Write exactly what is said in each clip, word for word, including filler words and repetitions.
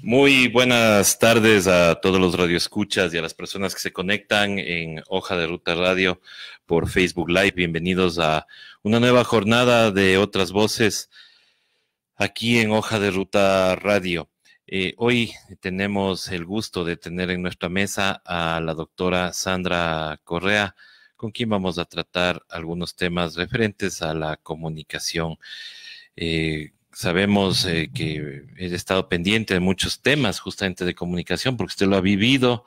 Muy buenas tardes a todos los radioescuchas y a las personas que se conectan en Hoja de Ruta Radio por Facebook Live. Bienvenidos a una nueva jornada de Otras Voces aquí en Hoja de Ruta Radio. Eh, hoy tenemos el gusto de tener en nuestra mesa a la doctora Sandra Correa, con quien vamos a tratar algunos temas referentes a la comunicación. Eh, Sabemos eh, que he estado pendiente de muchos temas justamente de comunicación porque usted lo ha vivido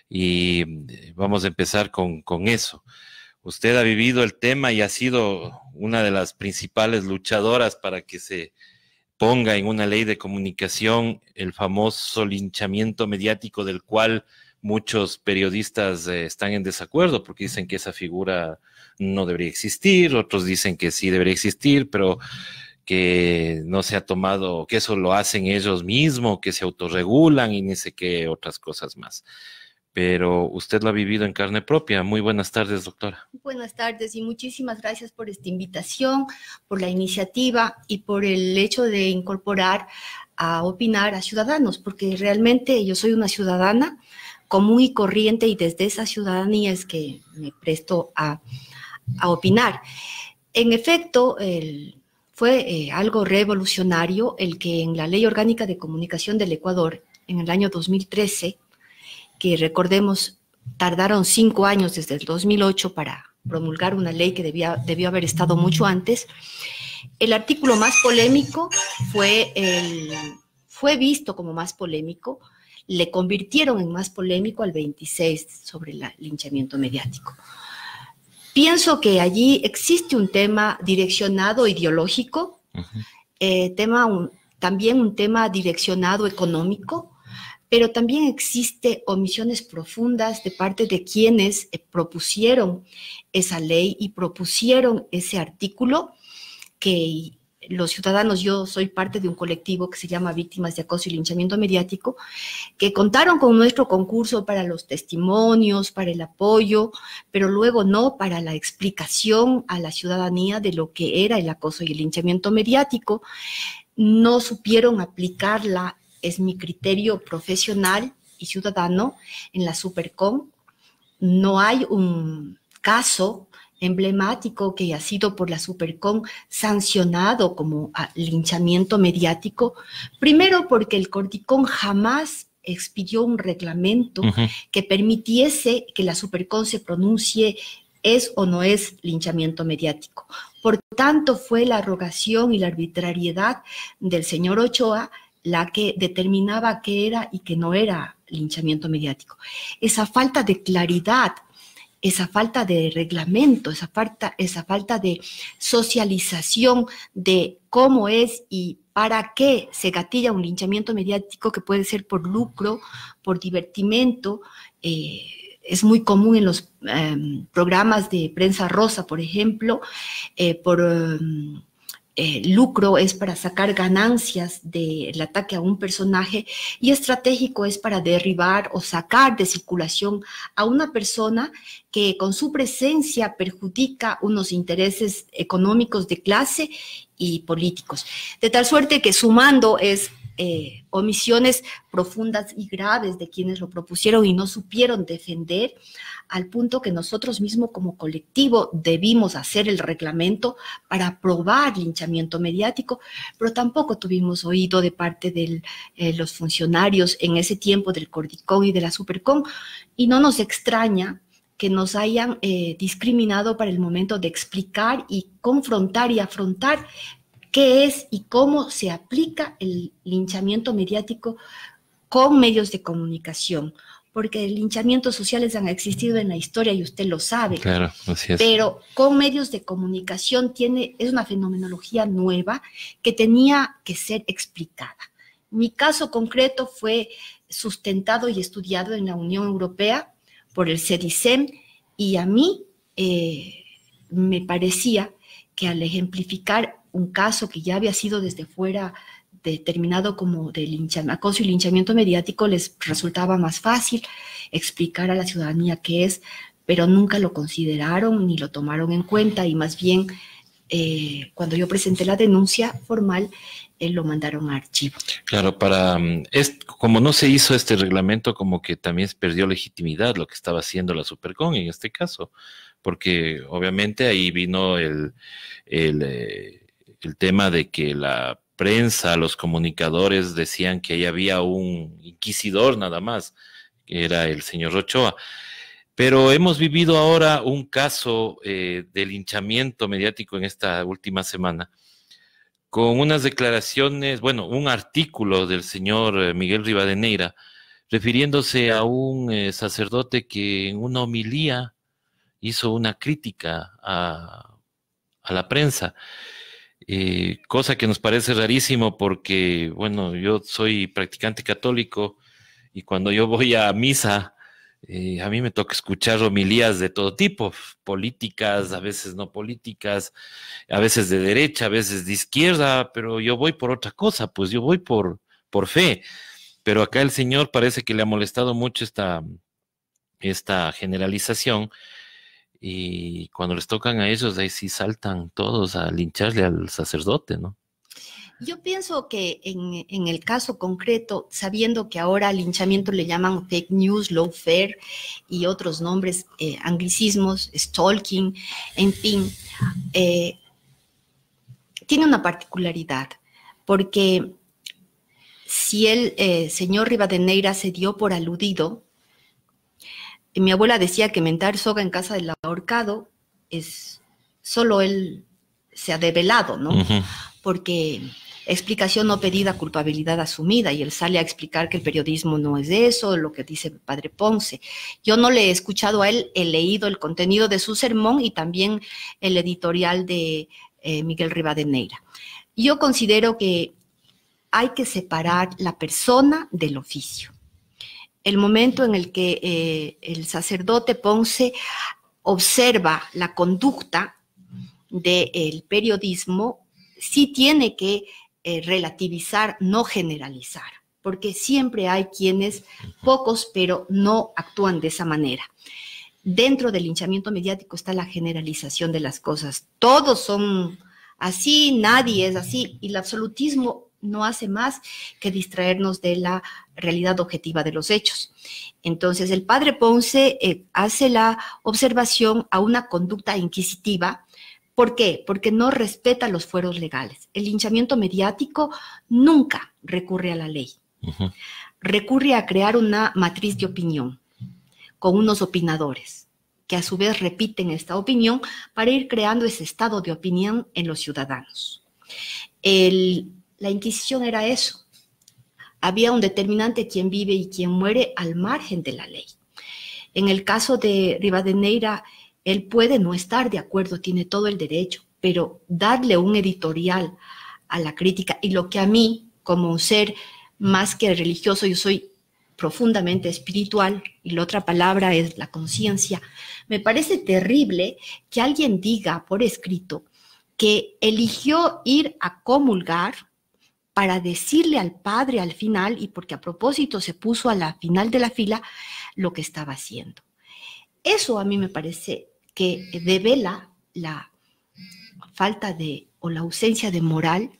y vamos a empezar con, con eso. Usted ha vivido el tema y ha sido una de las principales luchadoras para que se ponga en una ley de comunicación el famoso linchamiento mediático del cual muchos periodistas eh, están en desacuerdo porque dicen que esa figura no debería existir, otros dicen que sí debería existir, pero que no se ha tomado, que eso lo hacen ellos mismos, que se autorregulan y ni sé qué otras cosas más. Pero usted lo ha vivido en carne propia. Muy buenas tardes, doctora. Buenas tardes y muchísimas gracias por esta invitación, por la iniciativa y por el hecho de incorporar a opinar a ciudadanos, porque realmente yo soy una ciudadana común y corriente y desde esa ciudadanía es que me presto a, a opinar. En efecto, el Fue eh, algo revolucionario el que en la Ley Orgánica de Comunicación del Ecuador, en el año dos mil trece, que recordemos, tardaron cinco años desde el dos mil ocho para promulgar una ley que debía, debió haber estado mucho antes, el artículo más polémico fue, el, fue visto como más polémico, le convirtieron en más polémico al veintiséis sobre el linchamiento mediático. Pienso que allí existe un tema direccionado ideológico, uh-huh. eh, tema un, también un tema direccionado económico, pero también existe omisiones profundas de parte de quienes eh, propusieron esa ley y propusieron ese artículo que los ciudadanos, yo soy parte de un colectivo que se llama Víctimas de Acoso y Linchamiento Mediático, que contaron con nuestro concurso para los testimonios, para el apoyo, pero luego no para la explicación a la ciudadanía de lo que era el acoso y el linchamiento mediático. No supieron aplicarla, es mi criterio profesional y ciudadano, en la Supercom. No hay un caso emblemático que ha sido por la Supercom sancionado como ah, linchamiento mediático, primero porque el Corticom jamás expidió un reglamento uh-huh. que permitiese que la Supercom se pronuncie es o no es linchamiento mediático. Por tanto, fue la arrogación y la arbitrariedad del señor Ochoa la que determinaba qué era y qué no era linchamiento mediático. Esa falta de claridad, esa falta de reglamento, esa falta, esa falta de socialización de cómo es y para qué se gatilla un linchamiento mediático que puede ser por lucro, por divertimento. Eh, es muy común en los eh, programas de prensa rosa, por ejemplo, eh, por eh, eh, lucro es para sacar ganancias del ataque a un personaje y estratégico es para derribar o sacar de circulación a una persona que con su presencia perjudica unos intereses económicos de clase y políticos. De tal suerte que sumando es eh, omisiones profundas y graves de quienes lo propusieron y no supieron defender, al punto que nosotros mismos como colectivo debimos hacer el reglamento para aprobar linchamiento mediático, pero tampoco tuvimos oído de parte de eh, los funcionarios en ese tiempo del Corticom y de la Supercom, y no nos extraña que nos hayan eh, discriminado para el momento de explicar y confrontar y afrontar qué es y cómo se aplica el linchamiento mediático con medios de comunicación, porque linchamientos sociales han existido en la historia y usted lo sabe. Claro, así es. Pero con medios de comunicación tiene, es una fenomenología nueva que tenía que ser explicada. Mi caso concreto fue sustentado y estudiado en la Unión Europea por el CEDICEM y a mí eh, me parecía que al ejemplificar un caso que ya había sido desde fuera determinado como de linchamiento, acoso y linchamiento mediático, les resultaba más fácil explicar a la ciudadanía qué es, pero nunca lo consideraron ni lo tomaron en cuenta y más bien eh, cuando yo presenté la denuncia formal, eh, lo mandaron a archivo. Claro, para es, como no se hizo este reglamento, como que también perdió legitimidad lo que estaba haciendo la Supercon en este caso, porque obviamente ahí vino el, el, eh, el tema de que la prensa, los comunicadores decían que ahí había un inquisidor nada más, que era el señor Ochoa. Pero hemos vivido ahora un caso eh, de linchamiento mediático en esta última semana, con unas declaraciones, bueno, un artículo del señor Miguel Rivadeneira, refiriéndose a un eh, sacerdote que en una homilía hizo una crítica a, a la prensa, eh, cosa que nos parece rarísimo porque, bueno, yo soy practicante católico y cuando yo voy a misa, Eh, a mí me toca escuchar homilías de todo tipo, políticas, a veces no políticas, a veces de derecha, a veces de izquierda, pero yo voy por otra cosa, pues yo voy por, por fe. Pero acá el señor parece que le ha molestado mucho esta, esta generalización y cuando les tocan a ellos, ahí sí saltan todos a lincharle al sacerdote, ¿no? Yo pienso que en, en el caso concreto, sabiendo que ahora al linchamiento le llaman fake news, lawfare y otros nombres, eh, anglicismos, stalking, en fin, eh, tiene una particularidad, porque si el eh, señor Rivadeneira se dio por aludido, eh, mi abuela decía que mentar soga en casa del ahorcado es solo él se ha develado, ¿no? Uh-huh. Porque explicación no pedida, culpabilidad asumida, y él sale a explicar que el periodismo no es eso, lo que dice el padre Ponce. Yo no le he escuchado a él, he leído el contenido de su sermón y también el editorial de eh, Miguel Rivadeneira. Yo considero que hay que separar la persona del oficio. El momento en el que eh, el sacerdote Ponce observa la conducta del periodismo, sí tiene que eh, relativizar, no generalizar, porque siempre hay quienes, pocos, pero no actúan de esa manera. Dentro del linchamiento mediático está la generalización de las cosas. Todos son así, nadie es así, y el absolutismo no hace más que distraernos de la realidad objetiva de los hechos. Entonces, el padre Ponce eh, hace la observación a una conducta inquisitiva. ¿Por qué? Porque no respeta los fueros legales. El linchamiento mediático nunca recurre a la ley. Uh-huh. Recurre a crear una matriz de opinión con unos opinadores que a su vez repiten esta opinión para ir creando ese estado de opinión en los ciudadanos. El, la Inquisición era eso. Había un determinante, quien vive y quien muere, al margen de la ley. En el caso de Rivadeneira, él puede no estar de acuerdo, tiene todo el derecho, pero darle un editorial a la crítica, y lo que a mí, como un ser más que religioso, yo soy profundamente espiritual, y la otra palabra es la conciencia, me parece terrible que alguien diga por escrito que eligió ir a comulgar para decirle al padre al final, y porque a propósito se puso a la final de la fila, lo que estaba haciendo. Eso a mí me parece que devela la falta de, o la ausencia de moral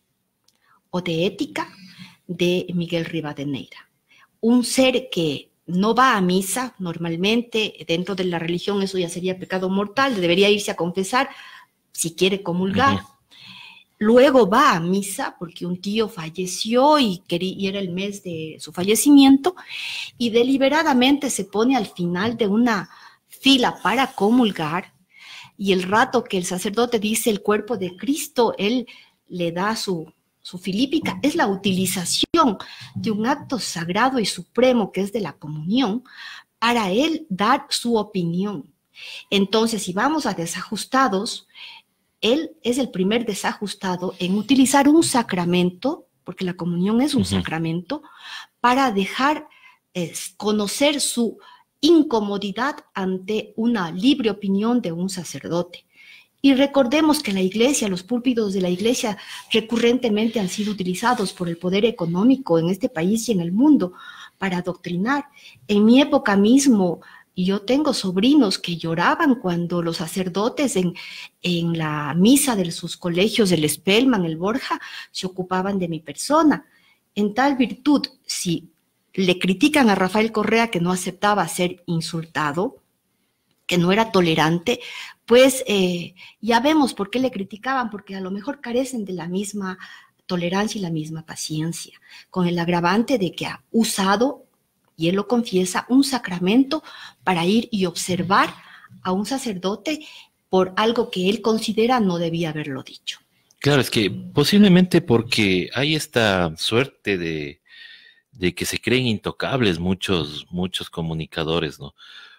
o de ética de Miguel Rivadeneira. Un ser que no va a misa normalmente, dentro de la religión eso ya sería pecado mortal, debería irse a confesar si quiere comulgar. Uh-huh. Luego va a misa porque un tío falleció y, quería, y era el mes de su fallecimiento, y deliberadamente se pone al final de una fila para comulgar, y el rato que el sacerdote dice el cuerpo de Cristo, él le da su, su filípica. Es la utilización de un acto sagrado y supremo que es de la comunión para él dar su opinión. Entonces, si vamos a desajustados, él es el primer desajustado en utilizar un sacramento, porque la comunión es un uh-huh. sacramento, para dejar eh, conocer su incomodidad ante una libre opinión de un sacerdote. Y recordemos que la iglesia, los púlpitos de la iglesia recurrentemente han sido utilizados por el poder económico en este país y en el mundo para adoctrinar. En mi época mismo, Y yo tengo sobrinos que lloraban cuando los sacerdotes en, en la misa de sus colegios, el Spellman, el Borja, se ocupaban de mi persona. En tal virtud, si le critican a Rafael Correa que no aceptaba ser insultado, que no era tolerante, pues eh, ya vemos por qué le criticaban, porque a lo mejor carecen de la misma tolerancia y la misma paciencia, con el agravante de que ha usado, y él lo confiesa, un sacramento para ir y observar a un sacerdote por algo que él considera no debía haberlo dicho. Claro, es que posiblemente porque hay esta suerte de, de que se creen intocables muchos, muchos comunicadores, ¿no?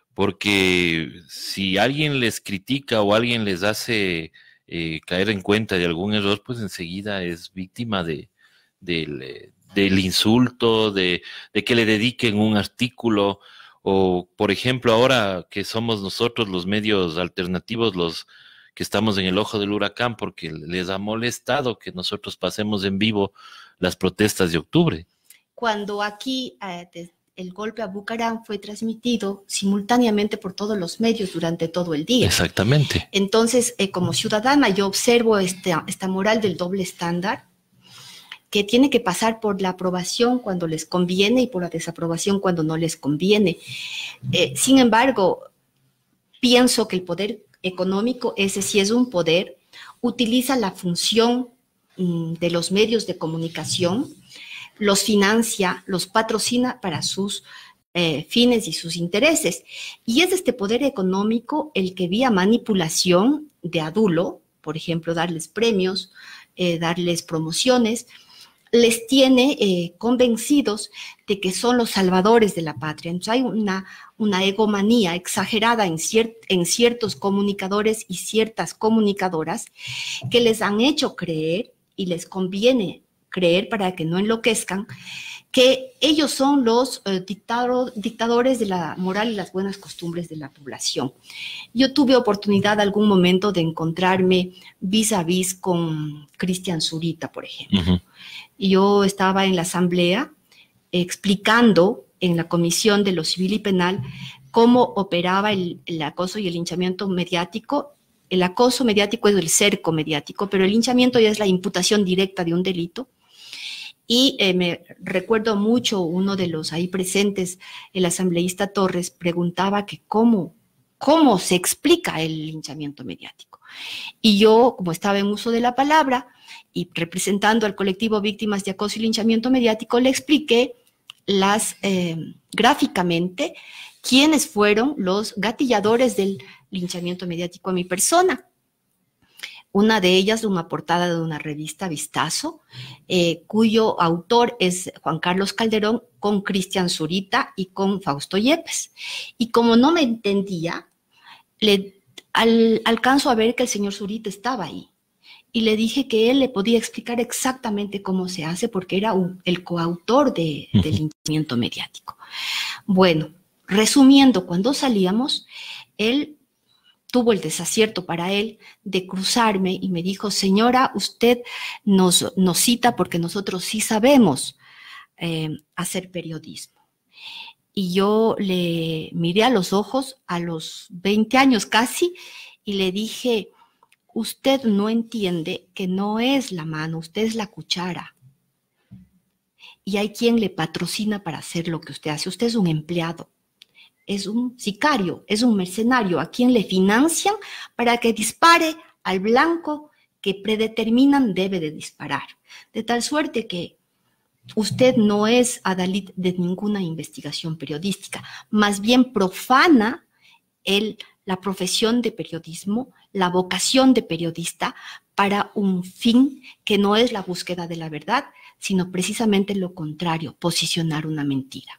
Porque si alguien les critica o alguien les hace eh, caer en cuenta de algún error, pues enseguida es víctima de, del, del insulto, de, de que le dediquen un artículo, o por ejemplo ahora que somos nosotros los medios alternativos, los que estamos en el ojo del huracán, porque les ha molestado que nosotros pasemos en vivo las protestas de octubre. Cuando aquí eh, te, el golpe a Bucaram fue transmitido simultáneamente por todos los medios durante todo el día. Exactamente. Entonces, eh, como ciudadana, yo observo este, esta moral del doble estándar, que tiene que pasar por la aprobación cuando les conviene y por la desaprobación cuando no les conviene. Eh, sin embargo, pienso que el poder económico, ese sí es un poder, utiliza la función mm, de los medios de comunicación, los financia, los patrocina para sus eh, fines y sus intereses. Y es este poder económico el que vía manipulación de adulo, por ejemplo, darles premios, eh, darles promociones, les tiene eh, convencidos de que son los salvadores de la patria. Entonces hay una, una egomanía exagerada en, cier en ciertos comunicadores y ciertas comunicadoras que les han hecho creer, y les conviene creer para que no enloquezcan, que ellos son los eh, dictado, dictadores de la moral y las buenas costumbres de la población. Yo tuve oportunidad algún momento de encontrarme vis a vis con Cristian Zurita, por ejemplo. Uh-huh. Yo estaba en la asamblea explicando en la Comisión de lo Civil y Penal cómo operaba el, el acoso y el linchamiento mediático. El acoso mediático es el cerco mediático, pero el linchamiento ya es la imputación directa de un delito. Y eh, me recuerdo mucho, uno de los ahí presentes, el asambleísta Torres, preguntaba que cómo, cómo se explica el linchamiento mediático. Y yo, como estaba en uso de la palabra y representando al colectivo Víctimas de Acoso y Linchamiento Mediático, le expliqué las, eh, gráficamente quiénes fueron los gatilladores del linchamiento mediático a mi persona. Una de ellas, una portada de una revista Vistazo, eh, cuyo autor es Juan Carlos Calderón, con Cristian Zurita y con Fausto Yepes. Y como no me entendía, le al, alcanzo a ver que el señor Zurita estaba ahí. Y le dije que él le podía explicar exactamente cómo se hace, porque era un, el coautor de, uh-huh. del linchamiento mediático. Bueno, resumiendo, cuando salíamos, él tuvo el desacierto para él de cruzarme y me dijo: señora, usted nos, nos cita porque nosotros sí sabemos eh, hacer periodismo. Y yo le miré a los ojos a los veinte años casi y le dije: usted no entiende que no es la mano, usted es la cuchara. Y hay quien le patrocina para hacer lo que usted hace. Usted es un empleado. Es un sicario, es un mercenario a quien le financian para que dispare al blanco que predeterminan debe de disparar. De tal suerte que usted no es adalid de ninguna investigación periodística, más bien profana el, la profesión de periodismo, la vocación de periodista para un fin que no es la búsqueda de la verdad, sino precisamente lo contrario, posicionar una mentira.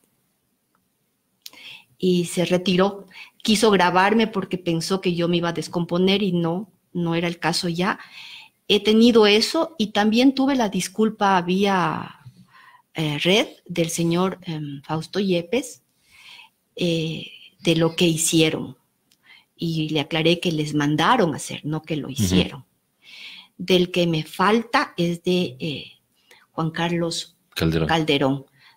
Y se retiró, quiso grabarme porque pensó que yo me iba a descomponer y no, no era el caso ya. He tenido eso y también tuve la disculpa vía eh, red del señor eh, Fausto Yepes eh, de lo que hicieron. Y le aclaré que les mandaron hacer, no que lo hicieron. Uh-huh. Del que me falta es de eh, Juan Carlos Calderón. Calderón,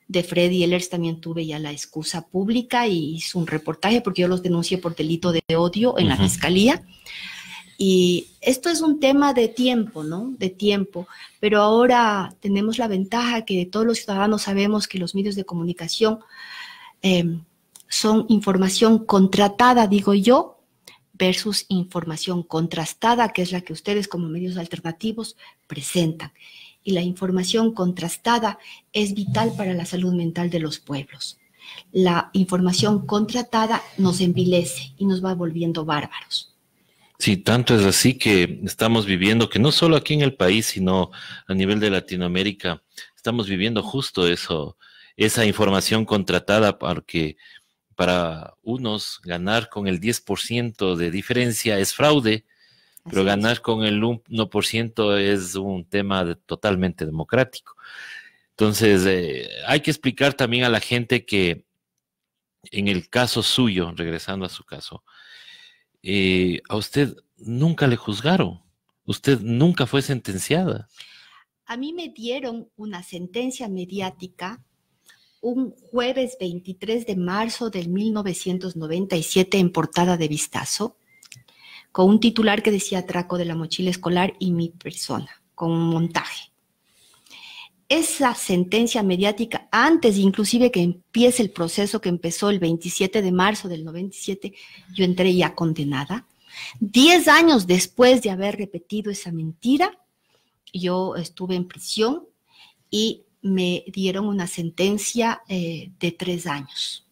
De Freddy Ehlers también tuve ya la excusa pública y hice un reportaje porque yo los denuncié por delito de odio en uh-huh. la fiscalía. Y esto es un tema de tiempo, ¿no? De tiempo. Pero ahora tenemos la ventaja que todos los ciudadanos sabemos que los medios de comunicación eh, son información contratada, digo yo, versus información contrastada, que es la que ustedes como medios alternativos presentan. Y la información contrastada es vital para la salud mental de los pueblos. La información contratada nos envilece y nos va volviendo bárbaros. Sí, tanto es así que estamos viviendo, que no solo aquí en el país, sino a nivel de Latinoamérica, estamos viviendo justo eso, esa información contratada, porque para unos ganar con el diez por ciento de diferencia es fraude, así pero ganar es. Con el uno por ciento es un tema de, totalmente democrático. Entonces, eh, hay que explicar también a la gente que en el caso suyo, regresando a su caso, Eh, a usted nunca le juzgaron, usted nunca fue sentenciada. A mí me dieron una sentencia mediática un jueves veintitrés de marzo del mil novecientos noventa y siete en portada de Vistazo, con un titular que decía atraco de la mochila escolar y mi persona, con un montaje. Esa sentencia mediática, antes inclusive que empiece el proceso que empezó el veintisiete de marzo del noventa y siete, yo entré ya condenada. Diez años después de haber repetido esa mentira, yo estuve en prisión y me dieron una sentencia eh, de tres años.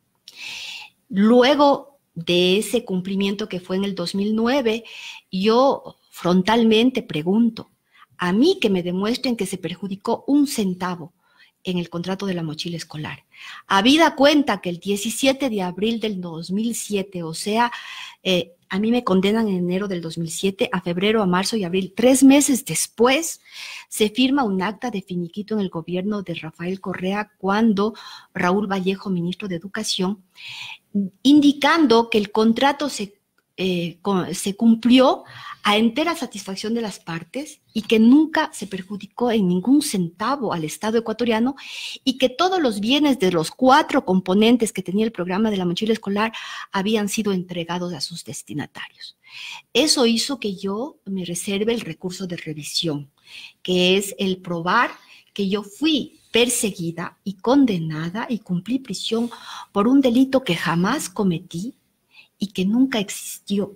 Luego de ese cumplimiento que fue en el dos mil nueve, yo frontalmente pregunto, a mí que me demuestren que se perjudicó un centavo en el contrato de la mochila escolar. Habida cuenta que el diecisiete de abril del dos mil siete, o sea, eh, a mí me condenan en enero del dos mil siete, a febrero, a marzo y abril. Tres meses después se firma un acta de finiquito en el gobierno de Rafael Correa cuando Raúl Vallejo, ministro de Educación, indicando que el contrato se, eh, se cumplió a entera satisfacción de las partes y que nunca se perjudicó en ningún centavo al Estado ecuatoriano y que todos los bienes de los cuatro componentes que tenía el programa de la mochila escolar habían sido entregados a sus destinatarios. Eso hizo que yo me reserve el recurso de revisión, que es el probar que yo fui perseguida y condenada y cumplí prisión por un delito que jamás cometí y que nunca existió.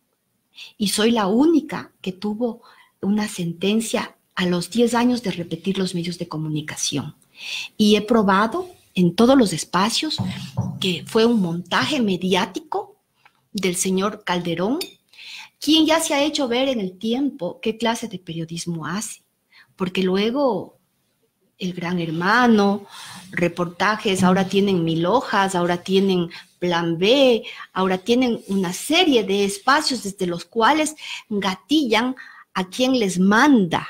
Y soy la única que tuvo una sentencia a los diez años de repetir los medios de comunicación. Y he probado en todos los espacios que fue un montaje mediático del señor Calderón, quien ya se ha hecho ver en el tiempo qué clase de periodismo hace. Porque luego el Gran Hermano, reportajes, ahora tienen Mil Hojas, ahora tienen Plan B, ahora tienen una serie de espacios desde los cuales gatillan a quien les manda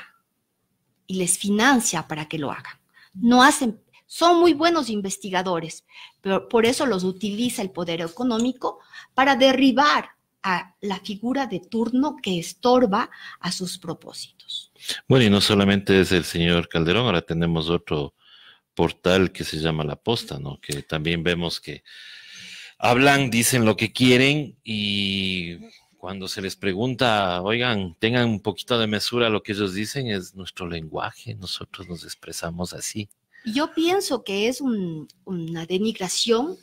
y les financia para que lo hagan. No hacen, son muy buenos investigadores, pero por eso los utiliza el poder económico para derribar a la figura de turno que estorba a sus propósitos. Bueno, y no solamente es el señor Calderón, ahora tenemos otro portal que se llama La Posta, ¿no? Que también vemos que hablan, dicen lo que quieren y cuando se les pregunta, oigan, tengan un poquito de mesura, lo que ellos dicen es nuestro lenguaje, nosotros nos expresamos así. Yo pienso que es un, una denigración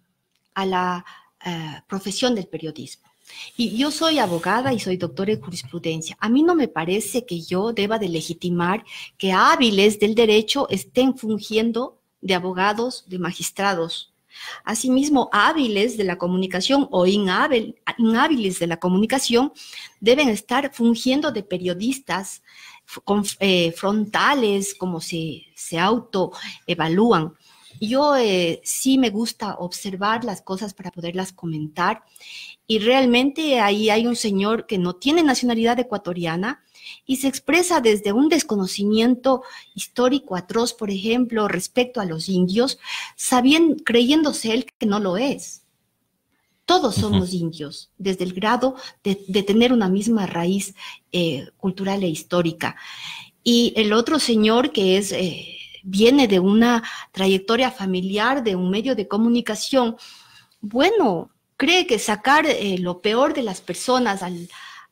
a la uh, profesión del periodismo. Y yo soy abogada y soy doctora en jurisprudencia. A mí no me parece que yo deba de legitimar que hábiles del derecho estén fungiendo de abogados, de magistrados. Asimismo, hábiles de la comunicación o inhábil, inhábiles de la comunicación deben estar fungiendo de periodistas con, eh, frontales, como se, se autoevalúan. Yo eh, sí me gusta observar las cosas para poderlas comentar y realmente ahí hay un señor que no tiene nacionalidad ecuatoriana y se expresa desde un desconocimiento histórico atroz, por ejemplo, respecto a los indios, sabiendo, creyéndose él que no lo es. Todos somos uh-huh. indios, desde el grado de, de tener una misma raíz eh, cultural e histórica. Y el otro señor que es... Eh, viene de una trayectoria familiar, de un medio de comunicación, bueno, cree que sacar eh, lo peor de las personas al,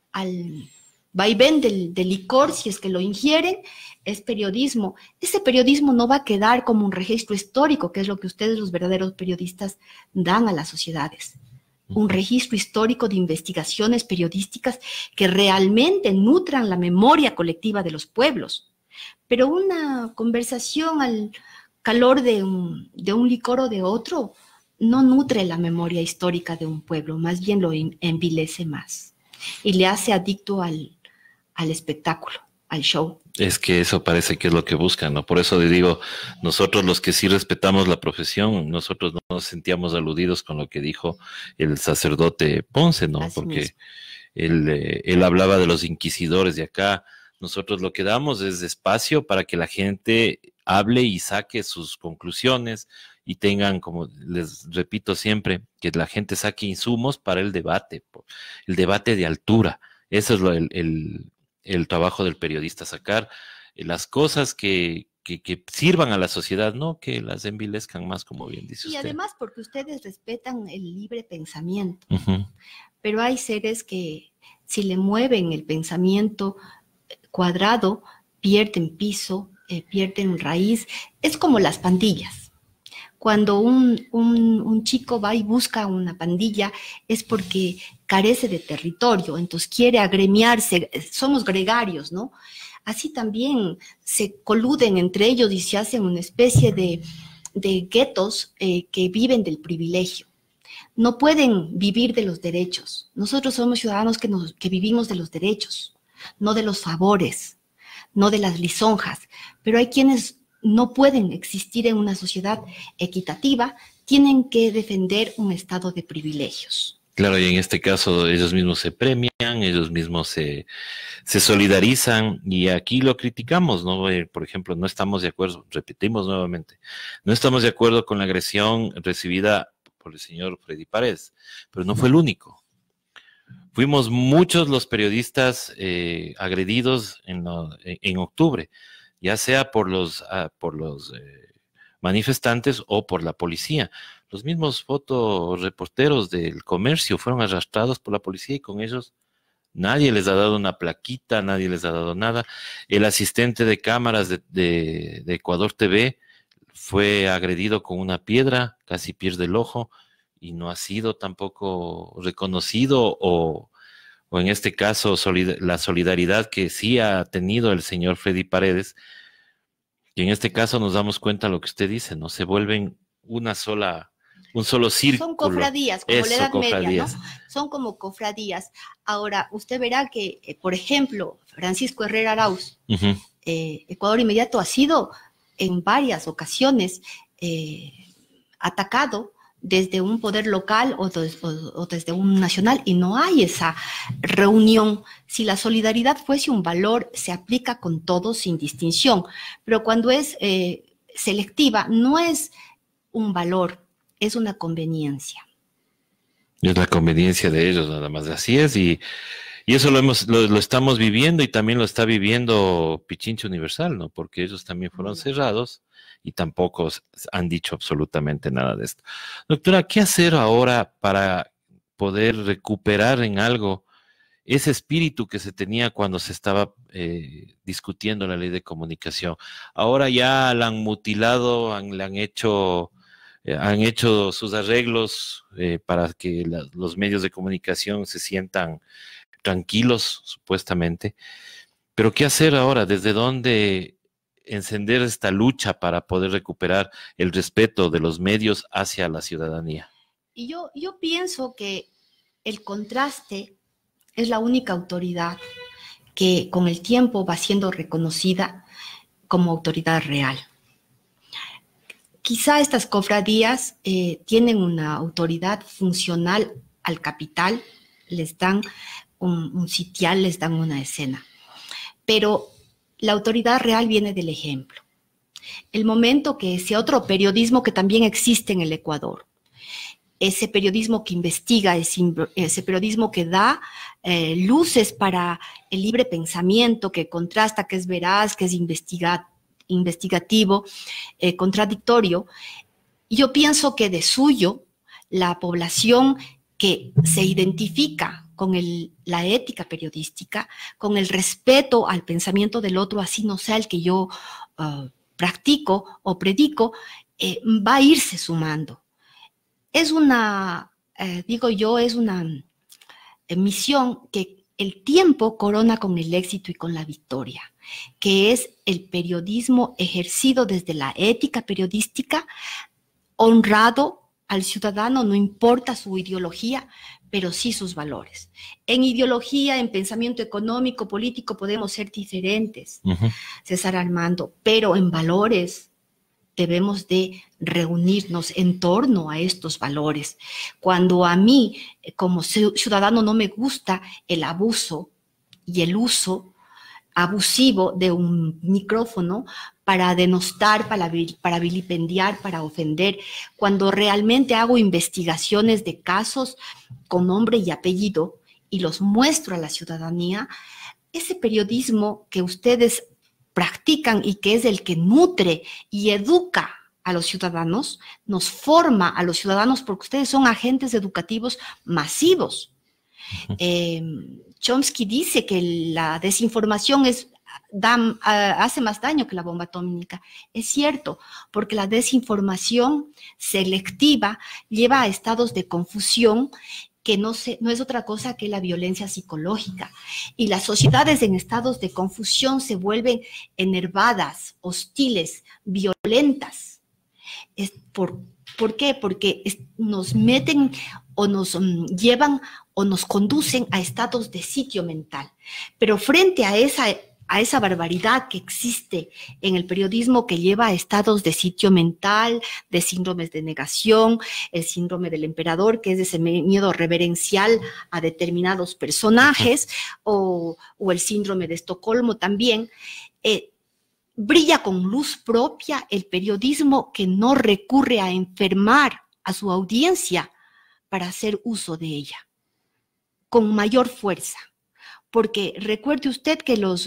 al vaivén del, del licor, si es que lo ingieren, es periodismo. Ese periodismo no va a quedar como un registro histórico, que es lo que ustedes, los verdaderos periodistas, dan a las sociedades. Un registro histórico de investigaciones periodísticas que realmente nutran la memoria colectiva de los pueblos. Pero una conversación al calor de un, de un licor o de otro no nutre la memoria histórica de un pueblo, más bien lo envilece más y le hace adicto al, al espectáculo, al show. Es que eso parece que es lo que buscan, ¿no? Por eso le digo, nosotros los que sí respetamos la profesión, nosotros no nos sentíamos aludidos con lo que dijo el sacerdote Ponce, ¿no? Así Porque mismo. él, eh, él hablaba de los inquisidores de acá. Nosotros lo que damos es espacio para que la gente hable y saque sus conclusiones y tengan, como les repito siempre, que la gente saque insumos para el debate, el debate de altura. Eso es lo, el, el, el trabajo del periodista, sacar las cosas que, que, que sirvan a la sociedad, no que las envilezcan más, como bien dice y usted. Y además porque ustedes respetan el libre pensamiento, Uh-huh. Pero hay seres que si le mueven el pensamiento cuadrado, pierden piso, eh, pierden raíz. Es como las pandillas. Cuando un, un, un chico va y busca una pandilla es porque carece de territorio, entonces quiere agremiarse, somos gregarios, ¿no? Así también se coluden entre ellos y se hacen una especie de, de guetos eh, que viven del privilegio. No pueden vivir de los derechos. Nosotros somos ciudadanos que, nos, que vivimos de los derechos, no de los favores, no de las lisonjas, pero hay quienes no pueden existir en una sociedad equitativa, tienen que defender un estado de privilegios. Claro, y en este caso ellos mismos se premian, ellos mismos se, se solidarizan, y aquí lo criticamos, ¿no? Por ejemplo, no estamos de acuerdo, repetimos nuevamente, no estamos de acuerdo con la agresión recibida por el señor Freddy Paredes, pero no fue el único. Fuimos muchos los periodistas eh, agredidos en, lo, en, en octubre, ya sea por los, uh, por los eh, manifestantes o por la policía. Los mismos fotoreporteros del comercio fueron arrastrados por la policía y con ellos nadie les ha dado una plaquita, nadie les ha dado nada. El asistente de cámaras de, de, de Ecuador T V fue agredido con una piedra, casi pierde el ojo y no ha sido tampoco reconocido o, o en este caso solid- la solidaridad que sí ha tenido el señor Freddy Paredes. Y en este caso nos damos cuenta de lo que usted dice, ¿no? Se vuelven una sola, un solo círculo. Son cofradías, como Eso, la Edad cofradías. Media, ¿no? Son como cofradías. Ahora, usted verá que, eh, por ejemplo, Francisco Herrera Arauz, uh-huh. eh, Ecuador Inmediato ha sido en varias ocasiones eh, atacado desde un poder local o, de, o, o desde un nacional, y no hay esa reunión. Si la solidaridad fuese un valor, se aplica con todos sin distinción, pero cuando es eh, selectiva, no es un valor, es una conveniencia. Es la conveniencia de ellos, nada más. Así es, y, y eso lo, hemos, lo, lo estamos viviendo, y también lo está viviendo Pichincha Universal, ¿no? Porque ellos también fueron cerrados y tampoco han dicho absolutamente nada de esto. Doctora, ¿qué hacer ahora para poder recuperar en algo ese espíritu que se tenía cuando se estaba eh, discutiendo la ley de comunicación? Ahora ya la han mutilado, han, le han hecho, eh, han hecho sus arreglos eh, para que la, los medios de comunicación se sientan tranquilos, supuestamente. Pero ¿qué hacer ahora? ¿Desde dónde encender esta lucha para poder recuperar el respeto de los medios hacia la ciudadanía? Y yo, yo pienso que el contraste es la única autoridad que con el tiempo va siendo reconocida como autoridad real. Quizá estas cofradías eh, tienen una autoridad funcional al capital, les dan un, un sitial, les dan una escena, pero la autoridad real viene del ejemplo. El momento que ese otro periodismo que también existe en el Ecuador, ese periodismo que investiga, ese, ese periodismo que da eh, luces para el libre pensamiento, que contrasta, que es veraz, que es investiga, investigativo eh, contradictorio. Yo pienso que de suyo la población que se identifica con el, la ética periodística, con el respeto al pensamiento del otro, así no sea el que yo uh, practico o predico, eh, va a irse sumando. Es una, eh, digo yo, es una eh, misión que el tiempo corona con el éxito y con la victoria, que es el periodismo ejercido desde la ética periodística, honrado al ciudadano, no importa su ideología, pero sí sus valores. En ideología, en pensamiento económico, político, podemos ser diferentes, uh-huh. César Armando, pero en valores debemos de reunirnos en torno a estos valores. Cuando a mí, como ciudadano, no me gusta el abuso y el uso abusivo de un micrófono para denostar, para, para vilipendiar, para ofender, cuando realmente hago investigaciones de casos con nombre y apellido y los muestro a la ciudadanía, ese periodismo que ustedes practican y que es el que nutre y educa a los ciudadanos, nos forma a los ciudadanos porque ustedes son agentes educativos masivos. Uh-huh. eh, Chomsky dice que la desinformación es, da, uh, hace más daño que la bomba atómica. Es cierto, porque la desinformación selectiva lleva a estados de confusión que no, se, no es otra cosa que la violencia psicológica. Y las sociedades en estados de confusión se vuelven enervadas, hostiles, violentas. Es por, ¿Por qué? Porque es, nos meten o nos um, llevan o nos conducen a estados de sitio mental. Pero frente a esa, a esa barbaridad que existe en el periodismo que lleva a estados de sitio mental, de síndromes de negación, el síndrome del emperador, que es ese miedo reverencial a determinados personajes, o, o el síndrome de Estocolmo también, eh, brilla con luz propia el periodismo que no recurre a enfermar a su audiencia para hacer uso de ella, con mayor fuerza. Porque recuerde usted que los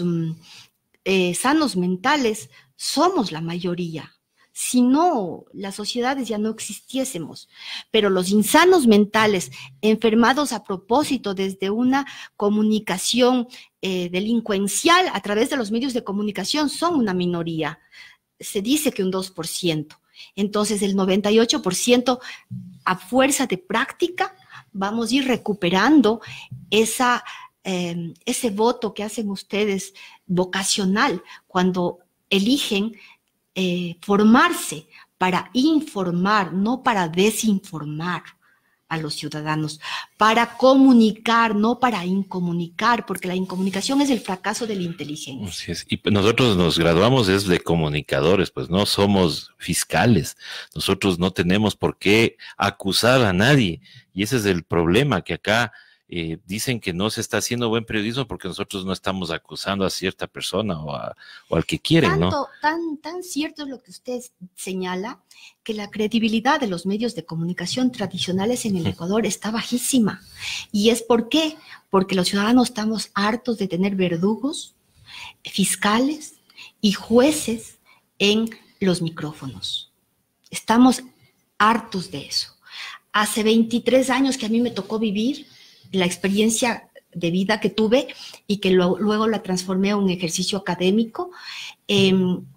eh, sanos mentales somos la mayoría. Si no, las sociedades ya no existiésemos. Pero los insanos mentales, enfermados a propósito desde una comunicación eh, delincuencial a través de los medios de comunicación, son una minoría. Se dice que un dos por ciento. Entonces, el noventa y ocho por ciento, a fuerza de práctica, vamos a ir recuperando esa, eh, ese voto que hacen ustedes vocacional cuando eligen Eh, formarse para informar, no para desinformar a los ciudadanos, para comunicar, no para incomunicar, porque la incomunicación es el fracaso de la inteligencia. Así es. Y nosotros nos graduamos es de comunicadores, pues no somos fiscales, nosotros no tenemos por qué acusar a nadie, y ese es el problema, que acá Eh, dicen que no se está haciendo buen periodismo porque nosotros no estamos acusando a cierta persona o, a, o al que quieren, Tanto, ¿no? Tan, tan cierto es lo que usted señala, que la credibilidad de los medios de comunicación tradicionales en el Ecuador está bajísima. ¿Y es por qué? Porque los ciudadanos estamos hartos de tener verdugos, fiscales y jueces en los micrófonos. Estamos hartos de eso. Hace veintitrés años que a mí me tocó vivir la experiencia de vida que tuve y que lo, luego la transformé a un ejercicio académico, eh,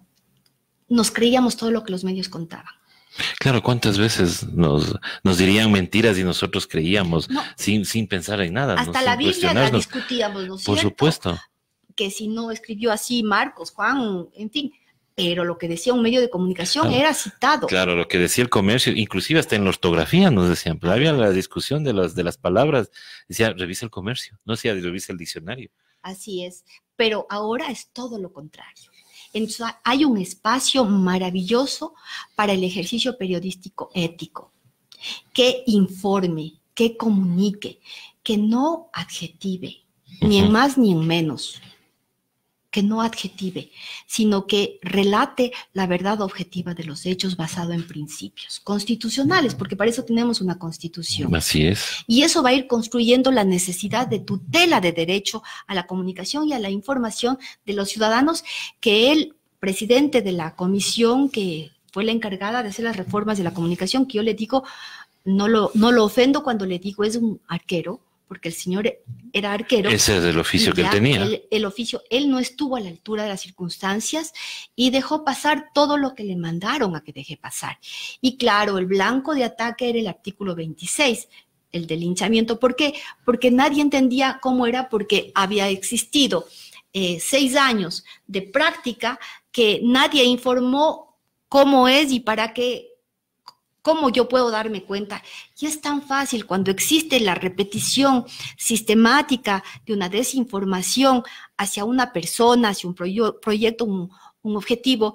nos creíamos todo lo que los medios contaban. Claro, ¿cuántas veces nos, nos dirían mentiras y nosotros creíamos no, sin, sin pensar en nada? Hasta no, la Biblia la discutíamos, ¿no es Por cierto? supuesto. Que si no escribió así Marcos, Juan, en fin, pero lo que decía un medio de comunicación ah, era citado. Claro, lo que decía el comercio, inclusive hasta en la ortografía nos decían, pero había la discusión de las, de las palabras, decía, revisa el comercio, no decía, revisa el diccionario. Así es, pero ahora es todo lo contrario. Entonces, hay un espacio maravilloso para el ejercicio periodístico ético, que informe, que comunique, que no adjetive, uh-huh. ni en más ni en menos, que no adjetive, sino que relate la verdad objetiva de los hechos basado en principios constitucionales, porque para eso tenemos una constitución. Así es. Y eso va a ir construyendo la necesidad de tutela de derecho a la comunicación y a la información de los ciudadanos, que él presidente de la comisión que fue la encargada de hacer las reformas de la comunicación, que yo le digo, no lo, no lo ofendo cuando le digo es un arquero, porque el señor era arquero. Ese es el oficio que él tenía. El, el oficio, él no estuvo a la altura de las circunstancias y dejó pasar todo lo que le mandaron a que deje pasar. Y claro, el blanco de ataque era el artículo veintiséis, el del linchamiento. ¿Por qué? Porque nadie entendía cómo era, porque había existido eh, seis años de práctica que nadie informó cómo es y para qué. ¿Cómo yo puedo darme cuenta? Y es tan fácil cuando existe la repetición sistemática de una desinformación hacia una persona, hacia un proye- proyecto, un, un objetivo,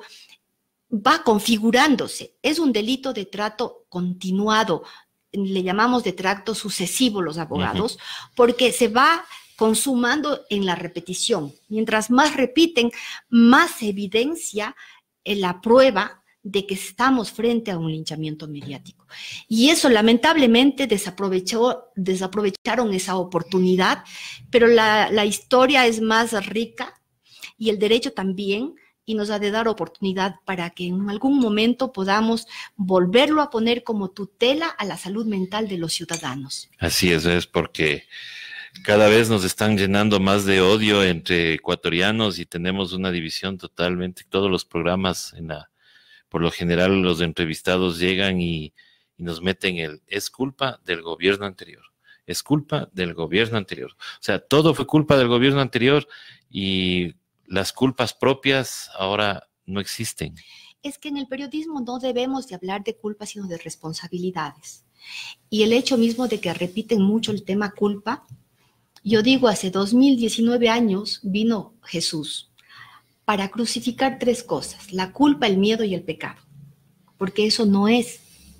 va configurándose. Es un delito de trato continuado, le llamamos de trato sucesivo los abogados, uh-huh. porque se va consumando en la repetición. Mientras más repiten, más evidencia en la prueba de que estamos frente a un linchamiento mediático. Y eso lamentablemente desaprovechó, desaprovecharon esa oportunidad, pero la, la historia es más rica y el derecho también, y nos ha de dar oportunidad para que en algún momento podamos volverlo a poner como tutela a la salud mental de los ciudadanos. Así es, es porque cada vez nos están llenando más de odio entre ecuatorianos y tenemos una división totalmente, todos los programas en la por lo general los entrevistados llegan y, y nos meten el, es culpa del gobierno anterior, es culpa del gobierno anterior. O sea, todo fue culpa del gobierno anterior y las culpas propias ahora no existen. Es que en el periodismo no debemos de hablar de culpa, sino de responsabilidades. Y el hecho mismo de que repiten mucho el tema culpa, yo digo, hace dos mil diecinueve años vino Jesús para crucificar tres cosas, la culpa, el miedo y el pecado, porque eso no es.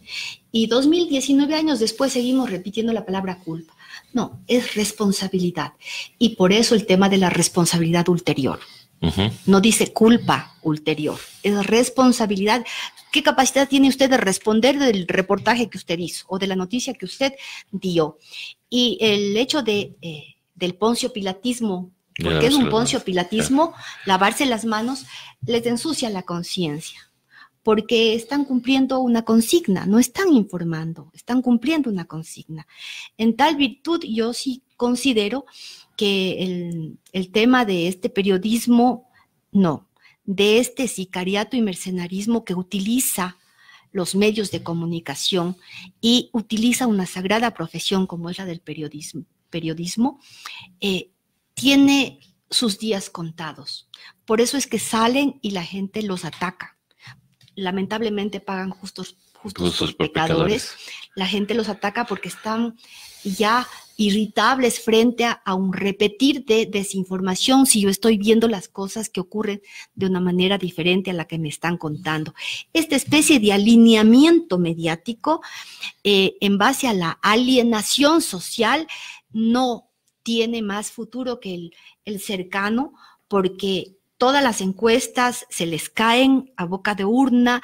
Y dos mil diecinueve años después seguimos repitiendo la palabra culpa. No, es responsabilidad. Y por eso el tema de la responsabilidad ulterior. Uh-huh. No dice culpa ulterior, es responsabilidad. ¿Qué capacidad tiene usted de responder del reportaje que usted hizo o de la noticia que usted dio? Y el hecho de, eh, del poncio pilatismo, porque es un poncio pilatismo, lavarse las manos, les ensucia la conciencia, porque están cumpliendo una consigna, no están informando, están cumpliendo una consigna. En tal virtud, yo sí considero que el, el tema de este periodismo, no, de este sicariato y mercenarismo que utiliza los medios de comunicación y utiliza una sagrada profesión como es la del periodismo, periodismo eh, tiene sus días contados. Por eso es que salen y la gente los ataca. Lamentablemente pagan justos, justos, justos por pecadores. pecadores. La gente los ataca porque están ya irritables frente a, a un repetir de desinformación si yo estoy viendo las cosas que ocurren de una manera diferente a la que me están contando. Esta especie de alineamiento mediático eh, en base a la alienación social no tiene más futuro que el, el cercano, porque todas las encuestas se les caen a boca de urna.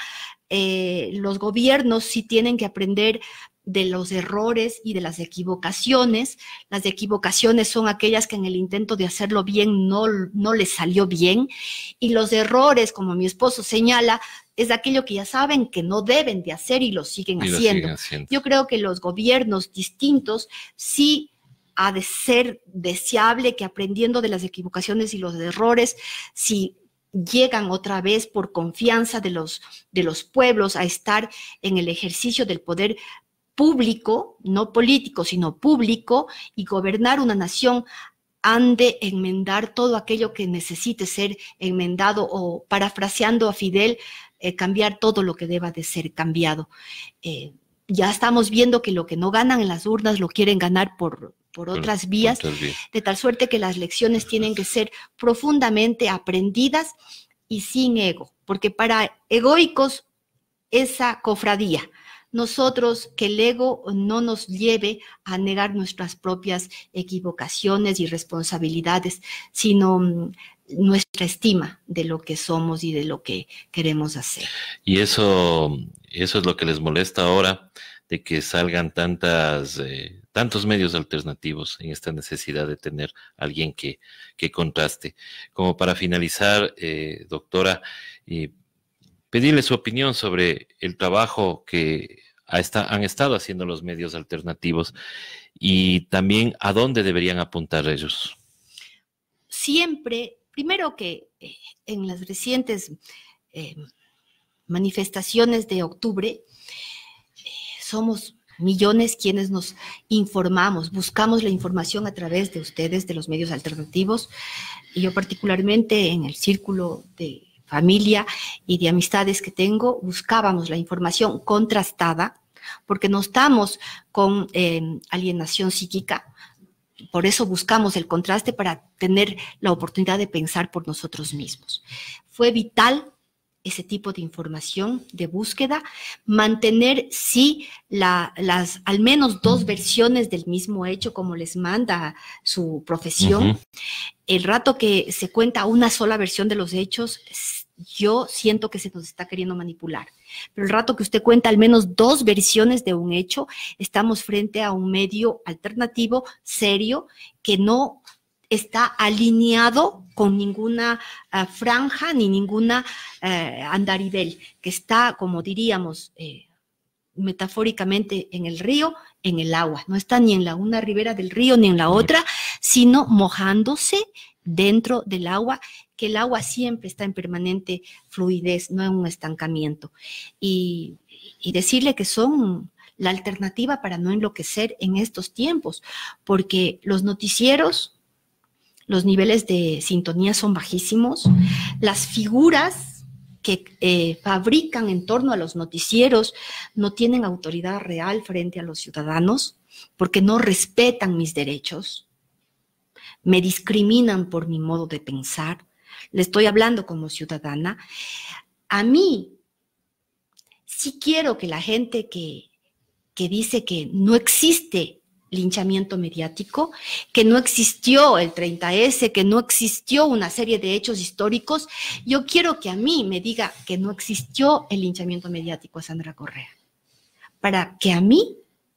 Eh, los gobiernos sí tienen que aprender de los errores y de las equivocaciones. Las equivocaciones son aquellas que en el intento de hacerlo bien no, no les salió bien, y los errores, como mi esposo señala, es aquello que ya saben que no deben de hacer y lo siguen, y haciendo. Lo siguen haciendo. Yo creo que los gobiernos distintos sí ha de ser deseable que aprendiendo de las equivocaciones y los errores, si llegan otra vez por confianza de los, de los pueblos a estar en el ejercicio del poder público, no político, sino público, y gobernar una nación, han de enmendar todo aquello que necesite ser enmendado, o parafraseando a Fidel, eh, cambiar todo lo que deba de ser cambiado. Eh, ya estamos viendo que lo que no ganan en las urnas lo quieren ganar por por otras vías, de tal suerte que las lecciones tienen que ser profundamente aprendidas y sin ego, porque para egoicos esa cofradía, nosotros que el ego no nos lleve a negar nuestras propias equivocaciones y responsabilidades, sino nuestra estima de lo que somos y de lo que queremos hacer. Y eso, eso es lo que les molesta ahora, de que salgan tantas, eh, tantos medios alternativos en esta necesidad de tener alguien que, que contraste. Como para finalizar, eh, doctora, eh, pedirle su opinión sobre el trabajo que ha esta, han estado haciendo los medios alternativos y también a dónde deberían apuntar ellos. Siempre, primero que eh, en las recientes eh, manifestaciones de octubre, eh, somos millones quienes nos informamos, buscamos la información a través de ustedes, de los medios alternativos, y yo particularmente en el círculo de familia y de amistades que tengo, buscábamos la información contrastada, porque no estamos con eh, alienación psíquica. Por eso buscamos el contraste para tener la oportunidad de pensar por nosotros mismos. Fue vital ese tipo de información, de búsqueda, mantener, sí, la, las al menos dos versiones del mismo hecho como les manda su profesión. Uh-huh. El rato que se cuenta una sola versión de los hechos, yo siento que se nos está queriendo manipular. Pero el rato que usted cuenta al menos dos versiones de un hecho, estamos frente a un medio alternativo, serio, que no está alineado con ninguna uh, franja ni ninguna uh, andarivel, que está, como diríamos eh, metafóricamente, en el río, en el agua. No está ni en la una ribera del río ni en la otra, sino mojándose dentro del agua, que el agua siempre está en permanente fluidez, no en un estancamiento. Y, y decirle que son la alternativa para no enloquecer en estos tiempos, porque los noticieros, los niveles de sintonía son bajísimos, las figuras que eh, fabrican en torno a los noticieros no tienen autoridad real frente a los ciudadanos, porque no respetan mis derechos, me discriminan por mi modo de pensar. Le estoy hablando como ciudadana. A mí, sí quiero que la gente que, que dice que no existe linchamiento mediático, que no existió el treinta ese, que no existió una serie de hechos históricos, yo quiero que a mí me diga que no existió el linchamiento mediático a Sandra Correa, para que a mí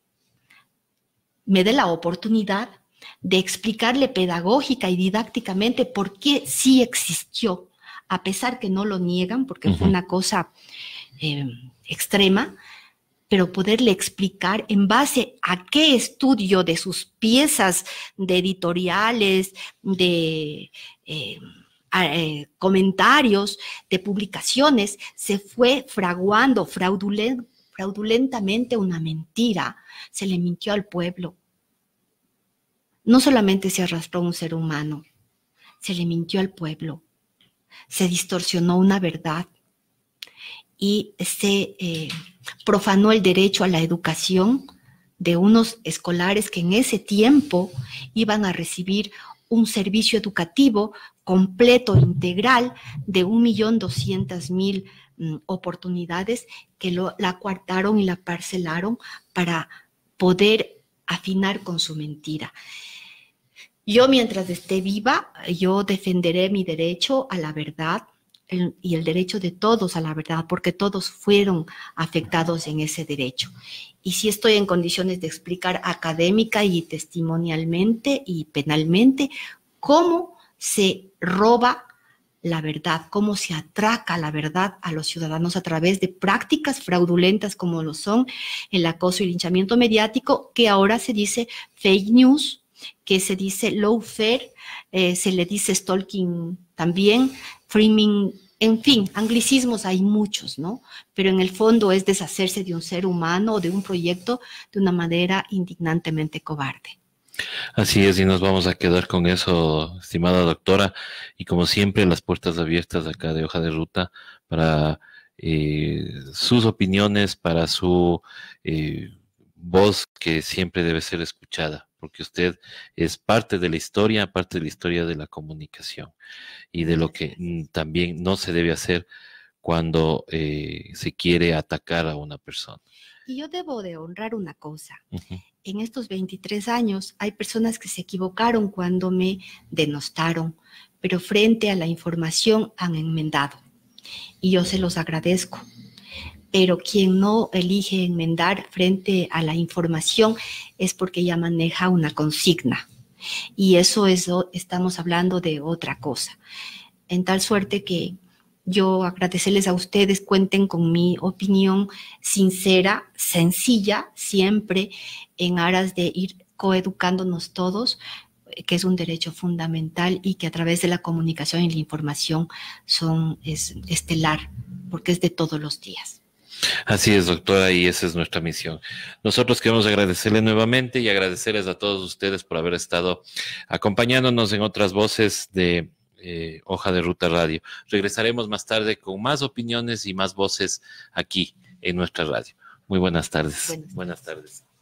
me dé la oportunidad de explicarle pedagógica y didácticamente por qué sí existió, a pesar que no lo niegan, porque uh-huh. fue una cosa eh, extrema, pero poderle explicar en base a qué estudio de sus piezas de editoriales, de eh, eh, comentarios, de publicaciones, se fue fraguando fraudulent, fraudulentamente una mentira. Se le mintió al pueblo. No solamente se arrastró un ser humano, se le mintió al pueblo, se distorsionó una verdad y se eh, profanó el derecho a la educación de unos escolares que en ese tiempo iban a recibir un servicio educativo completo, integral, de un millón doscientas mil mm, oportunidades que lo, la coartaron y la parcelaron para poder afinar con su mentira. Yo, mientras esté viva, yo defenderé mi derecho a la verdad el, y el derecho de todos a la verdad, porque todos fueron afectados en ese derecho. Y sí estoy en condiciones de explicar académica y testimonialmente y penalmente cómo se roba la verdad, cómo se atraca la verdad a los ciudadanos a través de prácticas fraudulentas como lo son el acoso y linchamiento mediático, que ahora se dice fake news, que se dice lawfare, eh, se le dice stalking también, framing, en fin, anglicismos hay muchos, ¿no? Pero en el fondo es deshacerse de un ser humano o de un proyecto de una manera indignantemente cobarde. Así es, y nos vamos a quedar con eso, estimada doctora, y como siempre las puertas abiertas acá de Hoja de Ruta para eh, sus opiniones, para su eh, voz que siempre debe ser escuchada, porque usted es parte de la historia, parte de la historia de la comunicación y de lo que mm, también no se debe hacer cuando eh, se quiere atacar a una persona. Y yo debo de honrar una cosa. Uh-huh. En estos veintitrés años hay personas que se equivocaron cuando me denostaron, pero frente a la información han enmendado. Y yo se los agradezco. pero quien no elige enmendar frente a la información es porque ya maneja una consigna. Y eso es, estamos hablando de otra cosa. En tal suerte que yo agradecerles a ustedes, cuenten con mi opinión sincera, sencilla, siempre en aras de ir coeducándonos todos, que es un derecho fundamental y que a través de la comunicación y la información son, es estelar, porque es de todos los días. Así es, doctora, y esa es nuestra misión. Nosotros queremos agradecerle nuevamente y agradecerles a todos ustedes por haber estado acompañándonos en otras voces de eh, Hoja de Ruta Radio. Regresaremos más tarde con más opiniones y más voces aquí en nuestra radio. Muy buenas tardes. Buenas, buenas tardes.